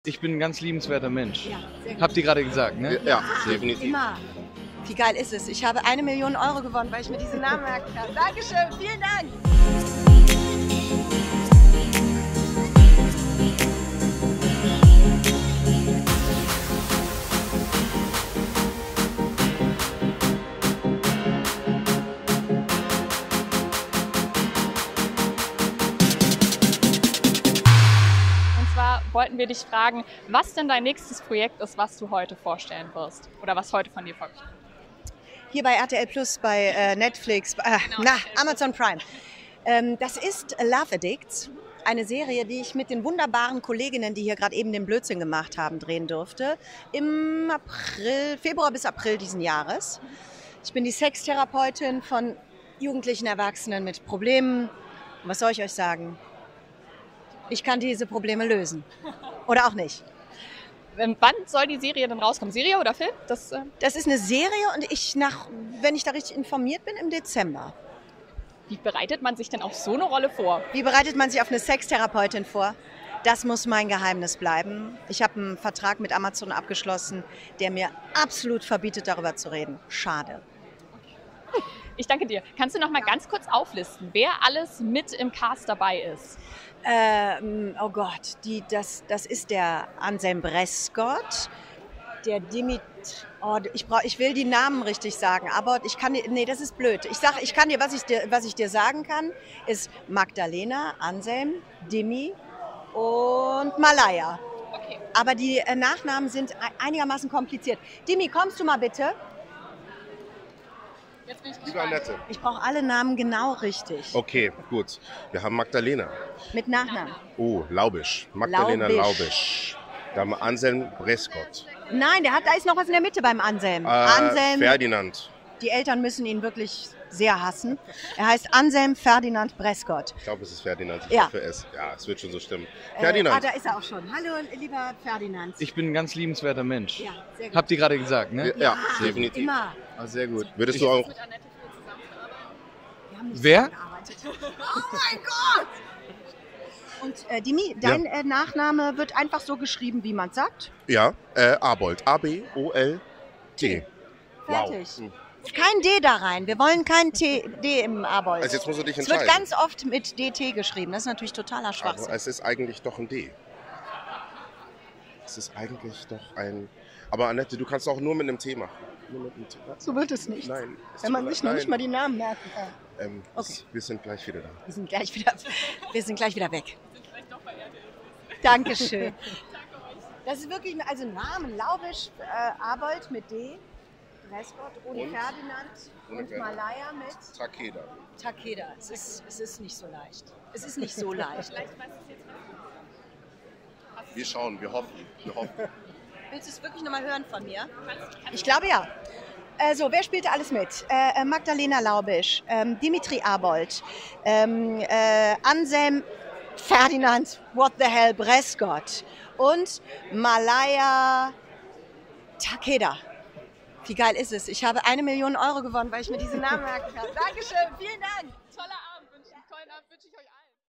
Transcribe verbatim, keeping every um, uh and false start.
Ich bin ein ganz liebenswerter Mensch. Ja, sehr gut. Habt ihr gerade gesagt, ne? Ja, definitiv. Immer. Wie geil ist es? Ich habe eine Million Euro gewonnen, weil ich mir diesen Namen merken kann. Dankeschön, vielen Dank. Und zwar wollten wir dich fragen, was denn dein nächstes Projekt ist, was du heute vorstellen wirst oder was heute von dir vorgestellt wird. Hier bei R T L Plus, bei äh, Netflix, äh, na, Amazon Prime. Ähm, das ist Love Addicts, eine Serie, die ich mit den wunderbaren Kolleginnen, die hier gerade eben den Blödsinn gemacht haben, drehen durfte. Im April, Februar bis April diesen Jahres. Ich bin die Sextherapeutin von jugendlichen Erwachsenen mit Problemen. Und was soll ich euch sagen? Ich kann diese Probleme lösen. Oder auch nicht. Ähm, Wann soll die Serie denn rauskommen? Serie oder Film? Das, äh, Das ist eine Serie und ich nach, wenn ich da richtig informiert bin, im Dezember. wie bereitet man sich denn auf so eine Rolle vor? Wie bereitet man sich auf eine Sextherapeutin vor? Das muss mein Geheimnis bleiben. Ich habe einen Vertrag mit Amazon abgeschlossen, der mir absolut verbietet, darüber zu reden. Schade. Ich danke dir. Kannst du noch mal ganz kurz auflisten, wer alles mit im Cast dabei ist? Ähm, oh Gott, die, das, das ist der Anselm Brescott, der Dimit. Oh, ich, brauch, ich will die Namen richtig sagen, aber ich kann, nee, das ist blöd. Ich sag, ich kann dir, was ich dir, was ich dir sagen kann, ist Magdalena, Anselm, Dimi und Malaya. Okay. Aber die äh, Nachnamen sind einigermaßen kompliziert. Dimi, kommst du mal bitte? Jetzt bin ich Liebe gespannt. Annette. Ich brauche alle Namen genau richtig. Okay, gut. Wir haben Magdalena. Mit Nachnamen. Oh, Laubisch. Magdalena Laubisch. Laubisch. Wir haben Anselm Brescott. Nein, der hat, da ist noch was in der Mitte beim Anselm. Äh, Anselm, Ferdinand. die Eltern müssen ihn wirklich sehr hassen. Er heißt Anselm Ferdinand Brescott. Ich glaube, es ist Ferdinand. Ich Ja. hoffe es. Ja, es wird schon so stimmen. Äh, ah, Ferdinand. da ist er auch schon. Hallo, lieber Ferdinand. Ich bin ein ganz liebenswerter Mensch. Ja, sehr gut. Habt ihr gerade gesagt, ne? ja, definitiv. Immer. Ah, sehr gut. Würdest ich, du auch. Mit Annette viel zusammenarbeiten? Wir haben nicht Wer? zusammengearbeitet. Oh mein Gott! Und äh, Dimi, dein äh, Nachname wird einfach so geschrieben, wie man es sagt. Ja, äh, Abold. A B O L D. Fertig. Wow. Hm. Kein D da rein. Wir wollen kein T, D im Abold. Also jetzt musst du dich Es wird entscheiden. ganz oft mit D T geschrieben. Das ist natürlich totaler Aber Schwachsinn. es ist eigentlich doch ein D. Es ist eigentlich doch ein... Aber Annette, du kannst auch nur mit einem T machen. Nur mit einem T. So wird es nicht. Nein. es Wenn man tut sich mir noch leid. nicht mal die Namen merken kann. Ähm, Okay. es- Wir sind gleich wieder da. Wir sind gleich wieder, wir sind gleich wieder weg. Dankeschön. Das ist wirklich, also Namen, Laubisch, äh, Abold mit D, Brescott ohne Und? Ferdinand Ohne und Ferdinand. Malaya mit Takeda. Takeda. Es ist, es ist nicht so leicht. Es ist nicht so leicht. Vielleicht weißt du es jetzt nicht. Wir schauen, wir hoffen. Wir hoffen. Willst du es wirklich nochmal hören von mir? Ich glaube ja. Also, wer spielte alles mit? Äh, äh, Magdalena Laubisch, ähm, Dimitri Abold, ähm, äh, Anselm Ferdinand, what the hell, Brescott und Malaya Takeda. Wie geil ist es? Ich habe eine Million Euro gewonnen, weil ich mir diesen Namen merken kann. Dankeschön, vielen Dank. Toller Abend, wünsche, tollen Abend wünsche ich euch allen.